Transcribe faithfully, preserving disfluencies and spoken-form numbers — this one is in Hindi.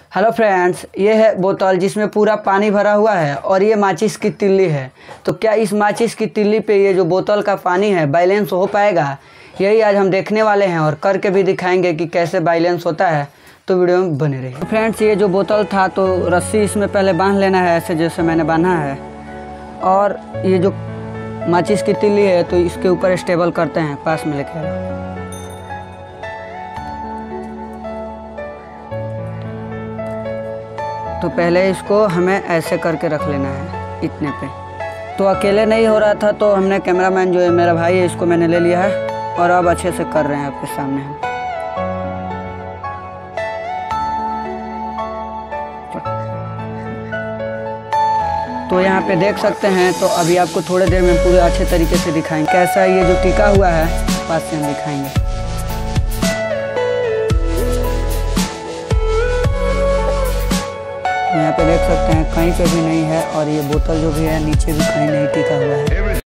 हेलो फ्रेंड्स, ये है बोतल जिसमें पूरा पानी भरा हुआ है और ये माचिस की तिल्ली है। तो क्या इस माचिस की तिल्ली पे ये जो बोतल का पानी है बैलेंस हो पाएगा? यही आज हम देखने वाले हैं और करके भी दिखाएंगे कि कैसे बैलेंस होता है। तो वीडियो में बने रहिए। फ्रेंड्स, ये जो बोतल था तो रस्सी इसमें पहले बांध लेना है, ऐसे जैसे मैंने बांधा है। और ये जो माचिस की तिल्ली है तो इसके ऊपर स्टेबल करते हैं, पास में लेके आए। तो पहले इसको हमें ऐसे करके रख लेना है इतने पे। तो अकेले नहीं हो रहा था तो हमने कैमरामैन जो है मेरा भाई है, इसको मैंने ले लिया है और अब अच्छे से कर रहे हैं आपके सामने हम। तो यहाँ पे देख सकते हैं। तो अभी आपको थोड़ी देर में पूरे अच्छे तरीके से दिखाएंगे कैसा ये जो टिका हुआ है, पास से हम दिखाएंगे। यहाँ पे देख सकते हैं कहीं पे भी नहीं है और ये बोतल जो भी है नीचे भी कहीं नहीं टिका हुआ है।